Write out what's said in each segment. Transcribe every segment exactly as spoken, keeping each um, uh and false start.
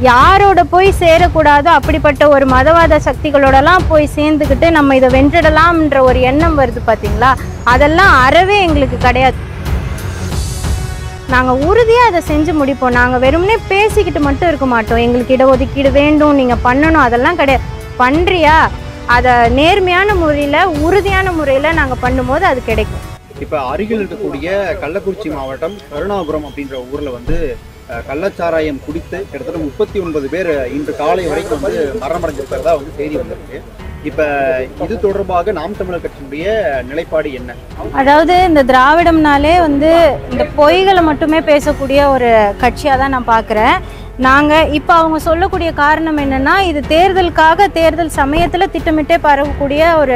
யாரோட போய் சேரக்கூடாதோ அப்படிப்பட்ட ஒரு மதவாத சக்திகளோடலாம் போய் சேர்ந்துக்கிட்டு நம்ம இதை வென்றிடலாம்ன்ற ஒரு எண்ணம் வருது பார்த்தீங்களா, அதெல்லாம் அறவே எங்களுக்கு கிடையாது. நாங்கள் உறுதியாக அதை செஞ்சு முடிப்போம். நாங்கள் வெறுமனே பேசிக்கிட்டு மட்டும் இருக்க மாட்டோம். எங்களுக்கு இடஒதுக்கீடு வேண்டும், நீங்கள் பண்ணணும், அதெல்லாம் கிடையாது. பண்ணுறியா, அதை நேர்மையான முறையில் உறுதியான முறையில் நாங்கள் பண்ணும்போது அது கிடைக்கும். இப்போ அருகில் இருக்கக்கூடிய கள்ளக்குறிச்சி மாவட்டம் கருணாபுரம் அப்படின்ற ஊரில் வந்து கள்ளச்சாராயம் குடித்து கிட்டத்தட்ட முப்பத்தி ஒன்பது பேர் இன்று காலை வரைக்கும் வந்து மரணமடைஞ்சிருக்கிறதா வந்து செய்தி வந்திருக்கு. இப்போ இது தொடர்பாக நாம் தமிழர் கட்சியினுடைய நிலைப்பாடு என்ன? அதாவது இந்த திராவிடம்னாலே வந்து இந்த பொய்களை மட்டுமே பேசக்கூடிய ஒரு கட்சியாக தான் நான் பார்க்குறேன். நாங்கள் இப்போ அவங்க சொல்லக்கூடிய காரணம் என்னென்னா, இது தேர்தலுக்காக தேர்தல் சமயத்தில் திட்டமிட்டே பரவக்கூடிய ஒரு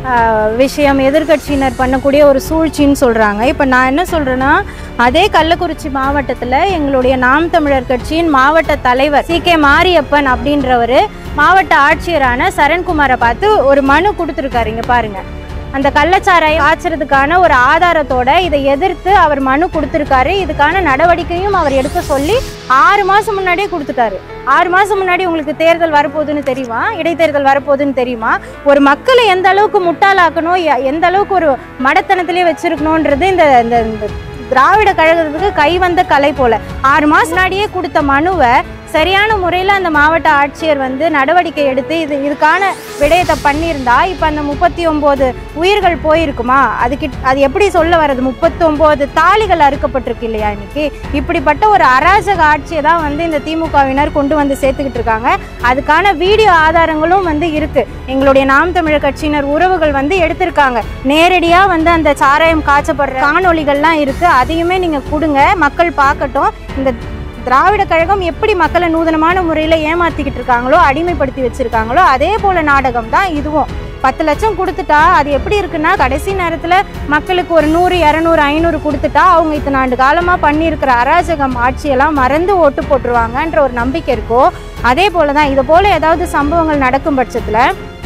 விஷயம், எதிர்கட்சியினர் பண்ணக்கூடிய ஒரு சூழ்ச்சின்னு சொல்கிறாங்க. இப்போ நான் என்ன சொல்கிறேன்னா, அதே கள்ளக்குறிச்சி மாவட்டத்தில் எங்களுடைய நாம் தமிழர் கட்சியின் மாவட்ட தலைவர் சி கே மாரியப்பன் அப்படின்றவர் மாவட்ட ஆட்சியரான சரண்குமாரை பார்த்து ஒரு மனு கொடுத்துருக்காரு. இங்கே பாருங்கள், அந்த கள்ளச்சாராயம் காய்ச்சறதுக்கான ஒரு ஆதாரத்தோட இதை எதிர்த்து அவர் மனு கொடுத்துருக்காரு. இதுக்கான நடவடிக்கையும் அவர் எடுக்க சொல்லி ஆறு மாதம் முன்னாடியே கொடுத்துட்டாரு. ஆறு மாதம் முன்னாடி உங்களுக்கு தேர்தல் வரப்போகுதுன்னு தெரியுமா, இடைத்தேர்தல் வரப்போகுதுன்னு தெரியுமா? ஒரு மக்களை எந்த அளவுக்கு முட்டாளாக்கணும், எந்த அளவுக்கு ஒரு மடத்தனத்திலே வச்சிருக்கணுன்றது இந்த இந்த திராவிட கழகத்துக்கு கைவந்த கலை போல. ஆறு மாதம் முன்னாடியே கொடுத்த மனுவை சரியான முறையில் அந்த மாவட்ட ஆட்சியர் வந்து நடவடிக்கை எடுத்து இது இதுக்கான விடயத்தை பண்ணியிருந்தா இப்போ அந்த முப்பத்தி ஒம்பது உயிர்கள் போயிருக்குமா? அதுக்கு அது எப்படி சொல்ல வர்றது? முப்பத்தி ஒம்பது தாலிகள் அறுக்கப்பட்டிருக்கு இல்லையா இன்னைக்கு? இப்படிப்பட்ட ஒரு அராஜக ஆட்சியை தான் வந்து இந்த திமுகவினர் கொண்டு வந்து சேர்த்துக்கிட்டு இருக்காங்க. அதுக்கான வீடியோ ஆதாரங்களும் வந்து இருக்கு. எங்களுடைய நாம் தமிழர் கட்சியினர் உறவுகள் வந்து எடுத்திருக்காங்க. நேரடியாக வந்து அந்த சாராயம் காய்ச்சப்படுற காணொலிகள்லாம் இருக்கு. அதையுமே நீங்கள் கொடுங்க, மக்கள் பார்க்கட்டும். இந்த திராவிட கழகம் எப்படி மக்களை நூதனமான முறையில் ஏமாத்திக்கிட்டு இருக்காங்களோ, அடிமைப்படுத்தி வச்சிருக்காங்களோ, அதே போல நாடகம் தான் இதுவும். பத்து லட்சம் கொடுத்துட்டா அது எப்படி இருக்குன்னா, கடைசி நேரத்தில் மக்களுக்கு ஒரு நூறு இரநூறு ஐநூறு கொடுத்துட்டா அவங்க இத்தனை ஆண்டு காலமாக பண்ணியிருக்கிற அராஜகம் ஆட்சியெல்லாம் மறந்து ஓட்டு போட்டுருவாங்கன்ற ஒரு நம்பிக்கை இருக்கோ, அதே போல தான் இது போல் ஏதாவது சம்பவங்கள் நடக்கும் பட்சத்தில்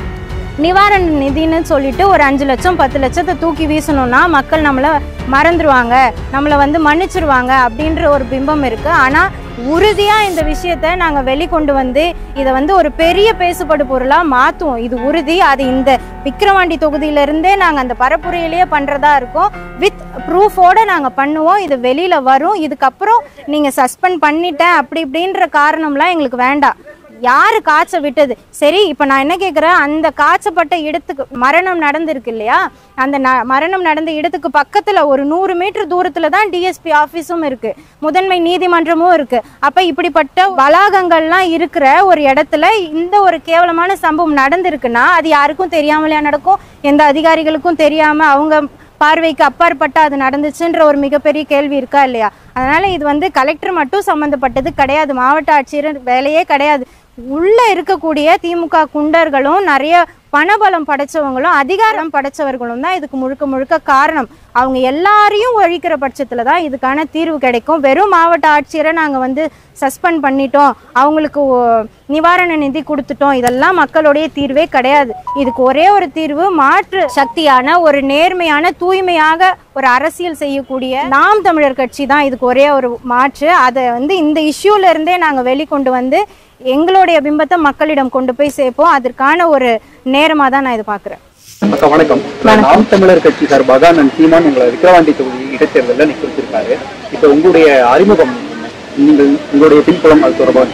நிவாரண நிதின்னு சொல்லிட்டு ஒரு அஞ்சு லட்சம் பத்து லட்சத்தை தூக்கி வீசணும்னா மக்கள் நம்மளை மறந்துடுவாங்க, நம்மளை வந்து மன்னிச்சிருவாங்க அப்படின்ற ஒரு பிம்பம் இருக்குது. ஆனால் உறுதியாக இந்த விஷயத்தை நாங்கள் வெளிக்கொண்டு வந்து இதை வந்து ஒரு பெரிய பேசுபடு பொருளாக மாற்றுவோம். இது உறுதி. அது இந்த விக்கிரவாண்டி தொகுதியிலேருந்தே நாங்கள் அந்த பரப்புரையிலேயே பண்ணுறதா இருக்கோம். வித் ப்ரூஃபோடு நாங்கள் பண்ணுவோம். இது வெளியில் வரும். இதுக்கப்புறம் நீங்கள் சஸ்பெண்ட் பண்ணிட்டேன் அப்படி இப்படின்ற காரணம்லாம் எங்களுக்கு வேண்டாம். யார் காய்ச்ச விட்டது சரி. இப்போ நான் என்ன கேட்குறேன், அந்த காய்ச்சப்பட்ட இடத்துக்கு மரணம் நடந்திருக்கு இல்லையா, அந்த ந மரணம் நடந்த இடத்துக்கு பக்கத்தில் ஒரு நூறு மீட்டர் தூரத்தில் தான் டிஎஸ்பி ஆஃபீஸும் இருக்குது, முதன்மை நீதிமன்றமும் இருக்குது. அப்போ இப்படிப்பட்ட வளாகங்கள்லாம் இருக்கிற ஒரு இடத்துல இந்த ஒரு கேவலமான சம்பவம் நடந்திருக்குன்னா அது யாருக்கும் தெரியாமலையா நடக்கும்? எந்த அதிகாரிகளுக்கும் தெரியாமல் அவங்க பார்வைக்கு அப்பாற்பட்ட அது நடந்துச்சுன்ற ஒரு மிகப்பெரிய கேள்வி இருக்கா இல்லையா? அதனால் இது வந்து கலெக்டர் மட்டும் சம்மந்தப்பட்டது கிடையாது, மாவட்ட ஆட்சியர் வேலையே கிடையாது. உள்ளே இருக்கக்கூடிய திமுக குண்டர்களும் நிறைய பணபலம் படைச்சவங்களும் அதிகாரம் படைச்சவர்களும் தான் இதுக்கு முழுக்க முழுக்க காரணம். அவங்க எல்லாரையும் ஒழிக்கிற பட்சத்தில் தான் இதுக்கான தீர்வு கிடைக்கும். வெறும் மாவட்ட ஆட்சியரை நாங்கள் வந்து சஸ்பெண்ட் பண்ணிட்டோம், அவங்களுக்கு நிவாரண நிதி கொடுத்துட்டோம், இதெல்லாம் மக்களுடைய தீர்வே கிடையாது. இதுக்கு ஒரே ஒரு தீர்வு, மாற்று சக்தியான ஒரு நேர்மையான தூய்மையாக ஒரு அரசியல் செய்யக்கூடிய நாம் தமிழர் கட்சி தான் இதுக்கு ஒரே ஒரு மாற்று. அதை வந்து இந்த இஷ்யூல இருந்தே நாங்கள் வெளிக்கொண்டு வந்து எங்களுடைய பிம்பத்தை மக்களிடம் கொண்டு போய் சேர்ப்போம். அதற்கான ஒரு நேரமாக தான் நான் இதை பார்க்குறேன். வணக்கம். நாம் தமிழர் கட்சி சார்பாக நான் சீமான் உங்களை விக்கிரவாண்டி தொகுதி இடைத்தேர்தலில் நிற்கிருக்காரு. இப்போ உங்களுடைய அறிமுகம், நீங்கள் உங்களுடைய பின்புலம் அது தொடர்பாக?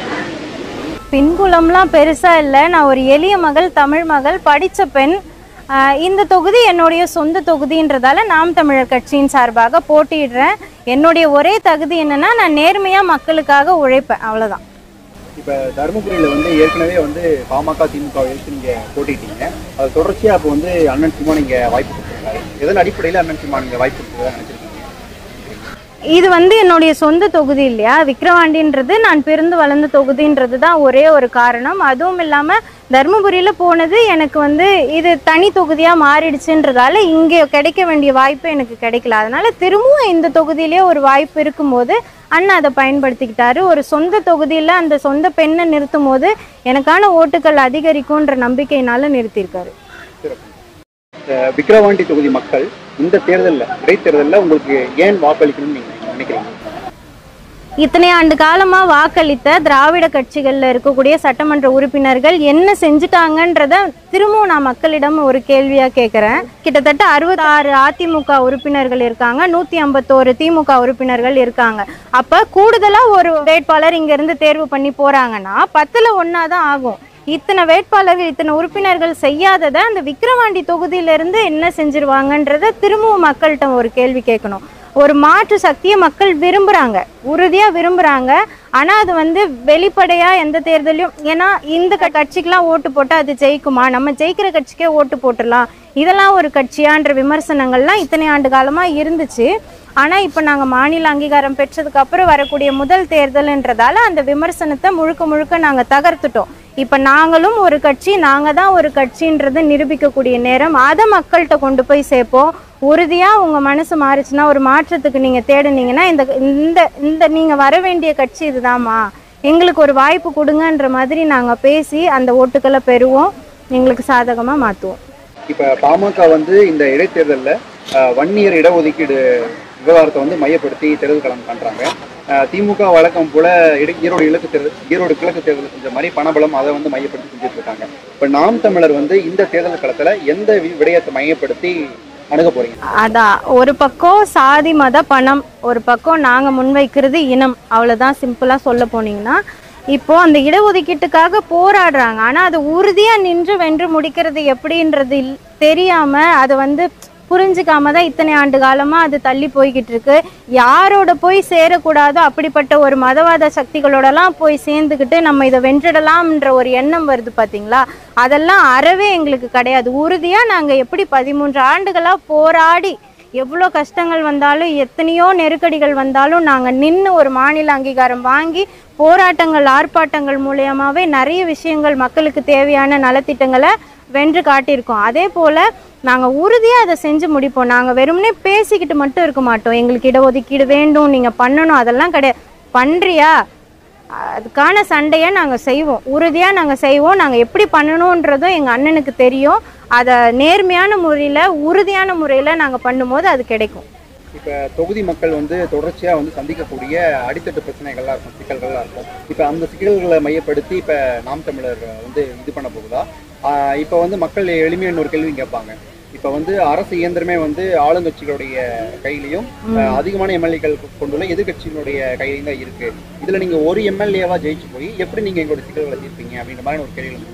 பின்புலம்லாம் பெருசாக இல்லை. நான் ஒரு எளிய மகள், தமிழ் மகள், படித்த பெண். இந்த தொகுதி என்னுடைய சொந்த தொகுதின்றதால நாம் தமிழர் கட்சியின் சார்பாக போட்டியிடுறேன். என்னுடைய ஒரே தகுதி என்னன்னா, நான் நேர்மையாக மக்களுக்காக உழைப்பேன், அவ்வளோதான். இப்போ தருமபுரியில் வந்து ஏற்கனவே வந்து பாமக திமுக எடுத்து நீங்கள் போட்டிட்டீங்க, அது தொடர்ச்சியாக அப்போ வந்து அண்ணன் சீமான் நீங்கள் வாய்ப்பு கொடுத்துருக்காரு. எதன் அடிப்படையில் அண்ணன் சீமான் நீங்கள் வாய்ப்பு கொடுத்துருக்கா நினச்சிருக்கீங்க? இது வந்து என்னுடைய சொந்த தொகுதி இல்லையா, விக்கிரவாண்டின்றது நான் பிறந்து வளர்ந்த தொகுதின்றது தான் ஒரே ஒரு காரணம். அதுவும் இல்லாமல் தருமபுரியில் போனது எனக்கு வந்து இது தனி தொகுதியாக மாறிடுச்சுன்றதால இங்கே கிடைக்க வேண்டிய வாய்ப்பு எனக்கு கிடைக்கல. அதனால திரும்பவும் இந்த தொகுதியிலே ஒரு வாய்ப்பு இருக்கும்போது அண்ணா அதை பயன்படுத்திக்கிட்டாரு. ஒரு சொந்த தொகுதியில் அந்த சொந்த பெண்ணை நிறுத்தும் போது எனக்கான ஓட்டுகள் அதிகரிக்கும்ன்ற நம்பிக்கையினால நிறுத்தியிருக்காரு. விக்கிரவாண்டி தொகுதி மக்கள் இந்த தேர்தலில் இடைத்தேர்தலில் உங்களுக்கு ஏன் வாக்களிக்கணும்னு நீங்கள் நினைக்கிறீங்க? இத்தனை ஆண்டு காலமா வாக்களித்த திராவிட கட்சிகள்ல இருக்கக்கூடிய சட்டமன்ற உறுப்பினர்கள் என்ன செஞ்சுட்டாங்கன்றத திரும்பவும் நான் மக்களிடம் ஒரு கேள்வியா கேட்கிறேன். கிட்டத்தட்ட அறுபத்தி ஆறு அதிமுக உறுப்பினர்கள் இருக்காங்க, நூத்தி ஐம்பத்தோரு திமுக உறுப்பினர்கள் இருக்காங்க. அப்ப கூடுதலா ஒரு வேட்பாளர் இங்க இருந்து தேர்வு பண்ணி போறாங்கன்னா பத்துல ஒன்னாதான் ஆகும். இத்தனை வேட்பாளர்கள் இத்தனை உறுப்பினர்கள் செய்யாததை அந்த விக்கிரவாண்டி தொகுதியிலிருந்து என்ன செஞ்சிருவாங்கன்றத திரும்பவும் மக்கள்கிட்ட ஒரு கேள்வி கேட்கணும். ஒரு மாற்று சக்தியை மக்கள் விரும்புறாங்க, உறுதியா விரும்புறாங்க. ஆனா அது வந்து வெளிப்படையா எந்த தேர்தலையும், ஏன்னா இந்த கட்சிக்கெல்லாம் ஓட்டு போட்டா அது ஜெயிக்குமா, நம்ம ஜெயிக்கிற கட்சிக்கே ஓட்டு போட்டுடலாம், இதெல்லாம் ஒரு கட்சியான்ற விமர்சனங்கள்லாம் இத்தனை ஆண்டு காலமா இருந்துச்சு. ஆனா இப்ப நாங்க மாநில அங்கீகாரம் பெற்றதுக்கு அப்புறம் வரக்கூடிய முதல் தேர்தல்ன்றதால அந்த விமர்சனத்தை முழுக்க முழுக்க நாங்க தகர்த்துட்டோம். இப்ப நாங்களும் ஒரு கட்சி, நாங்க தான் ஒரு கட்சின்றதை நிரூபிக்கக்கூடிய நேரம். அதை மக்கள்கிட்ட கொண்டு போய் சேர்ப்போம். உறுதியா உங்க மனசு மாறுச்சுன்னா, ஒரு மாற்றத்துக்கு நீங்க தேடுனீங்கன்னா இந்த இந்த இந்த நீங்க வர வேண்டிய கட்சி இதுதாம்மா, எங்களுக்கு ஒரு வாய்ப்பு கொடுங்கன்ற மாதிரி நாங்க பேசி அந்த ஓட்டுக்களை பெறுவோம், எங்களுக்கு சாதகமா மாத்துவோம். இப்ப பாமக வந்து இந்த இடைத்தேர்தலில் வன்னியர் இடஒதுக்கீடு விவகாரத்தை வந்து மையப்படுத்தி தேர்தல் களம் பண்றாங்க. திமுக வழக்கம் போல ஈரோடு இலக்கு தேர்தல் ஈரோடு கிழக்கு தேர்தல் செஞ்ச மாதிரி பணபலம் அதை வந்து மையப்படுத்தி செஞ்சுட்டு இருக்காங்க. இப்ப நாம் தமிழர் வந்து இந்த தேர்தல் களத்துல எந்த விடயத்தை மையப்படுத்தி அணுக போறீங்க? அதான், ஒரு பக்கம் சாதி மத பணம், ஒரு பக்கம் நாங்க முன்வைக்கிறது இனம், அவ்வளவுதான் சிம்பிளா சொல்ல போனீங்கன்னா. இப்போ அந்த இடஒதுக்கீட்டுக்காக போராடுறாங்க, ஆனா அது உறுதியா நின்று வென்று முடிக்கிறது எப்படின்றது தெரியாம, அது வந்து புரிஞ்சுக்காம தான் இத்தனை ஆண்டு காலமா அது தள்ளி போய்கிட்டு இருக்கு. யாரோட போய் சேரக்கூடாதோ அப்படிப்பட்ட ஒரு மதவாத சக்திகளோடலாம் போய் சேர்ந்துக்கிட்டு நம்ம இதை வென்றிடலாம்ன்ற ஒரு எண்ணம் வருது பார்த்தீங்களா, அதெல்லாம் அறவே எங்களுக்கு கிடையாது. உறுதியா நாங்க எப்படி பதிமூன்று ஆண்டுகளா போராடி எவ்வளோ கஷ்டங்கள் வந்தாலும் எத்தனையோ நெருக்கடிகள் வந்தாலும் நாங்கள் நின்று ஒரு மாநில அங்கீகாரம் வாங்கி போராட்டங்கள் ஆர்ப்பாட்டங்கள் மூலியமாகவே நிறைய விஷயங்கள் மக்களுக்கு தேவையான நலத்திட்டங்களை வென்று காட்டியிருக்கோம். அதே போல் நாங்கள் உறுதியாக அதை செஞ்சு முடிப்போம். நாங்கள் வெறுமனே பேசிக்கிட்டு மட்டும் இருக்க மாட்டோம். எங்களுக்கு இடஒதுக்கீடு வேண்டும், நீங்கள் பண்ணணும், அதெல்லாம் கிடையாது. பண்ணுறியா, அதுக்கான சண்டையை நாங்கள் செய்வோம், உறுதியாக நாங்கள் செய்வோம். நாங்கள் எப்படி பண்ணணுன்றதும் எங்கள் அண்ணனுக்கு தெரியும். அதை நேர்மையான முறையில் உறுதியான முறையில் நாங்கள் பண்ணும்போது அது கிடைக்கும். இப்போ தொகுதி மக்கள் வந்து தொடர்ச்சியாக வந்து சந்திக்கக்கூடிய அடித்தட்டு பிரச்சனைகள்லாம் இருக்கும், சிக்கல்கள்லாம் இருக்கும். இப்போ அந்த சிக்கல்களை மையப்படுத்தி இப்போ நாம் தமிழர் வந்து இது பண்ண போகுதா? இப்போ வந்து மக்கள் எளிமையான ஒரு கேள்வி கேட்பாங்க. இப்போ வந்து அரசு இயந்திரமே வந்து ஆளுங்கட்சிகளுடைய கையிலையும் அதிகமான எம்எல்ஏக்கள் கொண்டுள்ள எதிர்கட்சியினுடைய கையிலையும் தான் இருக்கு. இதுல நீங்க ஒரு எம்எல்ஏவா ஜெயிச்சு போய் எப்படி நீங்க எங்களுடைய சிக்கல்களை தீர்ப்பீங்க அப்படின்ற மாதிரி ஒரு கேள்வி.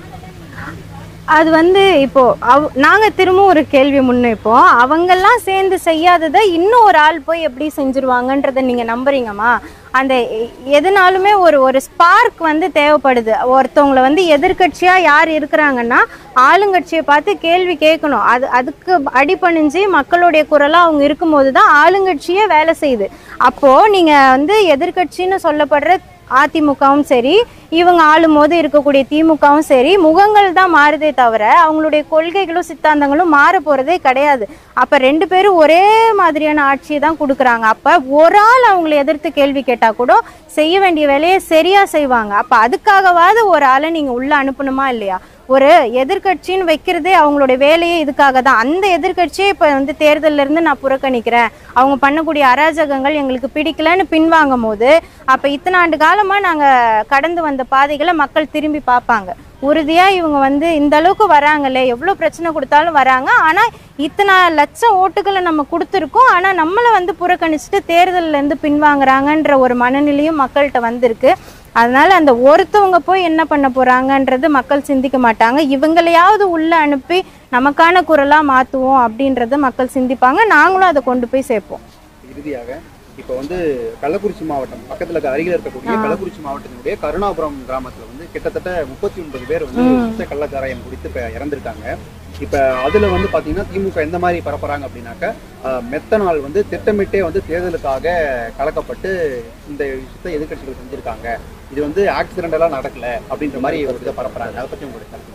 அது வந்து இப்போ அவ் நாங்கள் திரும்பவும் ஒரு கேள்வி முன்வைப்போம். அவங்கெல்லாம் சேர்ந்து செய்யாததை இன்னும் ஒரு ஆள் போய் எப்படி செஞ்சுருவாங்கன்றதை நீங்கள் நம்புறீங்கம்மா? அந்த எதுனாலுமே ஒரு ஒரு ஸ்பார்க் வந்து தேவைப்படுது. ஒருத்தவங்களை வந்து எதிர்கட்சியாக யார் இருக்கிறாங்கன்னா ஆளுங்கட்சியை பார்த்து கேள்வி கேட்கணும். அது அதுக்கு அடிபணிஞ்சு மக்களுடைய குரலாக அவங்க இருக்கும்போது தான் ஆளுங்கட்சியே வேலை செய்யுது. அப்போது நீங்கள் வந்து எதிர்கட்சின்னு சொல்லப்படுற அதிமுகவும் சரி, இவங்க ஆளும் போது இருக்கக்கூடிய திமுகவும் சரி, முகங்கள் தான் மாறுதே தவிர அவங்களுடைய கொள்கைகளும் சித்தாந்தங்களும் மாற போறதே கிடையாது. அப்ப ரெண்டு பேரும் ஒரே மாதிரியான ஆட்சியை தான் கொடுக்குறாங்க. அப்ப ஒரு ஆள் அவங்களை எதிர்த்து கேள்வி கேட்டா கூட செய்ய வேண்டிய வேலையை சரியா செய்வாங்க. அப்ப அதுக்காகவாது ஒரு ஆளை நீங்க உள்ள அனுப்பணுமா இல்லையா? ஒரு எதிர்கட்சின்னு வைக்கிறதே அவங்களுடைய வேலையே இதுக்காக தான். அந்த எதிர்கட்சியே இப்போ வந்து தேர்தலில் இருந்து நான் புறக்கணிக்கிறேன், அவங்க பண்ணக்கூடிய அராஜகங்கள் எங்களுக்கு பிடிக்கலன்னு பின்வாங்கும் போது அப்போ இத்தனை ஆண்டு காலமாக நாங்கள் கடந்து வந்த பாதைகளை மக்கள் திரும்பி பார்ப்பாங்க. உறுதியாக இவங்க வந்து இந்த அளவுக்கு வராங்களே, எவ்வளோ பிரச்சனை கொடுத்தாலும் வராங்க, ஆனால் இத்தனை லட்சம் ஓட்டுகளை நம்ம கொடுத்துருக்கோம், ஆனால் நம்மளை வந்து புறக்கணிச்சுட்டு தேர்தலேருந்து பின்வாங்குறாங்கன்ற ஒரு மனநிலையும் மக்கள்கிட்ட வந்திருக்கு. அதனால அந்த ஒருத்தவங்க போய் என்ன பண்ண போறாங்கன்றது மக்கள் சிந்திக்க மாட்டாங்க. இவங்களையாவது உள்ள அனுப்பி நமக்கான குரலா மாத்துவோம் அப்படின்றத மக்கள் சிந்திப்பாங்க. நாங்களும் அதை கொண்டு போய் சேர்ப்போம். இறுதியாக இப்போ வந்து கள்ளக்குறிச்சி மாவட்டம் பக்கத்துல அருகில் இருக்கக்கூடிய கள்ளக்குறிச்சி மாவட்டத்தினுடைய கருணாபுரம் கிராமத்துல வந்து கிட்டத்தட்ட முப்பத்தி ஒன்பது பேர் வந்து சுத்த கள்ளச்சாராயம் குடித்து இப்ப இறந்துருக்காங்க. இப்ப அதுல வந்து பாத்தீங்கன்னா திமுக எந்த மாதிரி பரப்புறாங்க அப்படின்னாக்க மெத்தனால் வந்து திட்டமிட்டே வந்து தேர்தலுக்காக கலக்கப்பட்டு இந்த விஷயத்தை எதிர்கட்சிகள் செஞ்சிருக்காங்க, இது வந்து ஆக்சிடென்டெல்லாம் நடக்கல அப்படின்ற மாதிரி ஒரு இதை பரப்புறாங்க. அதை பத்தி உங்களுக்கு கருத்து?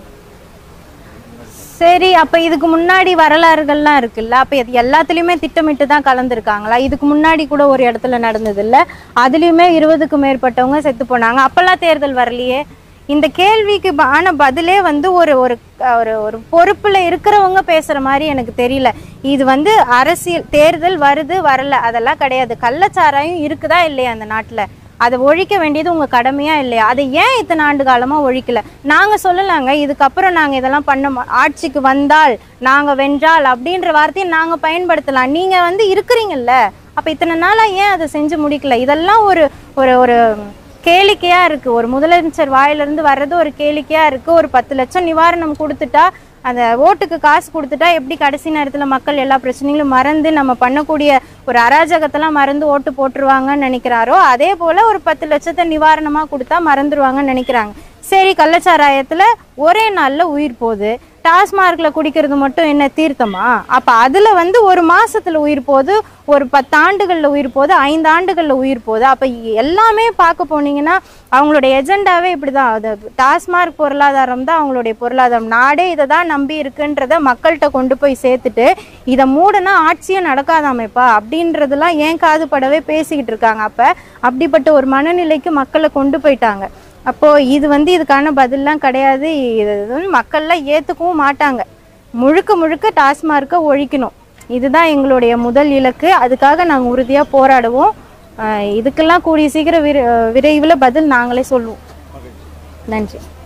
சரி, அப்ப இதுக்கு முன்னாடி வரலாறுகள்லாம் இருக்குல்ல, அப்ப இது எல்லாத்துலயுமே திட்டமிட்டு தான் கலந்துருக்காங்களா? இதுக்கு முன்னாடி கூட ஒரு இடத்துல நடந்தது இல்ல, அதுலயுமே இருபதுக்கும் மேற்பட்டவங்க செத்து போனாங்க, அப்பெல்லாம் தேர்தல் வரலையே. இந்த கேள்விக்கு ஆன பதிலே வந்து ஒரு ஒரு ஒரு ஒரு பொறுப்புல இருக்கிறவங்க பேசுற மாதிரி எனக்கு தெரியல. இது வந்து அரசியல் தேர்தல் வருது வரல அதெல்லாம் கிடையாது. கள்ளச்சாராயம் இருக்குதா இல்லையா அந்த நாட்டுல, அதை ஒழிக்க வேண்டியது உங்க கடமையா இல்லையா? அதை ஏன் இத்தனை ஆண்டு காலமா ஒழிக்கல? நாங்க சொல்லலாங்க இதுக்கப்புறம் நாங்க இதெல்லாம் பண்ண ஆட்சிக்கு வந்தால் நாங்க வென்றால் அப்படின்ற வார்த்தையை நாங்க பயன்படுத்தலாம். நீங்க வந்து இருக்கிறீங்கல்ல, அப்ப இத்தனை நாளா ஏன் அதை செஞ்சு முடிக்கல? இதெல்லாம் ஒரு ஒரு ஒரு கேளிக்கையா இருக்கு. ஒரு முதலமைச்சர் வாயிலிருந்து வர்றது ஒரு கேளிக்கையா இருக்கு. ஒரு பத்து லட்சம் நிவாரணம் கொடுத்துட்டா, அந்த ஓட்டுக்கு காசு கொடுத்துட்டா எப்படி கடைசி நேரத்தில் மக்கள் எல்லா பிரச்சனைகளும் மறந்து நம்ம பண்ணக்கூடிய ஒரு அராஜகத்தெல்லாம் மறந்து ஓட்டு போட்டுருவாங்கன்னு நினைக்கிறாரோ, அதே போல ஒரு பத்து லட்சத்தை நிவாரணமா கொடுத்தா மறந்துடுவாங்கன்னு நினைக்கிறாங்க. சரி, கள்ளச்சாராயத்துல ஒரே நாள்ல உயிர் போகுது. டாஸ்மார்க்ல குடிக்கிறது மட்டும் என்ன தீர்த்தமா? அப்ப அதுல வந்து ஒரு மாசத்துல உயிர் போகுது, ஒரு பத்தாண்டுகள்ல உயிர் போகுது, ஐந்து ஆண்டுகள்ல உயிர் போகுது. அப்ப எல்லாமே பார்க்க போனீங்கன்னா அவங்களுடைய எஜெண்டாவே இப்படிதான். அது டாஸ்மார்க் பொருளாதாரம் தான் அவங்களுடைய பொருளாதாரம். நாடே இதை தான் நம்பி இருக்குன்றத மக்கள்கிட்ட கொண்டு போய் சேர்த்துட்டு இதை மூடனா ஆட்சியும் நடக்காதாமேப்பா அப்படின்றதெல்லாம் ஏன் காது படவே பேசிக்கிட்டு இருக்காங்க. அப்ப அப்படிப்பட்ட ஒரு மனநிலைக்கு மக்களை கொண்டு போயிட்டாங்க. அப்போ இது வந்து இதுக்கான பதிலெலாம் கிடையாது. இது வந்து மக்கள்லாம் ஏற்றுக்கவும் மாட்டாங்க. முழுக்க முழுக்க டாஸ்மார்க்கை ஒழிக்கணும், இதுதான் எங்களுடைய முதல் இலக்கு. அதுக்காக நாங்கள் உறுதியாக போராடுவோம். இதுக்கெல்லாம் கூடிய சீக்கிரம் விரை விரைவில் பதில் நாங்களே சொல்லுவோம். நன்றி.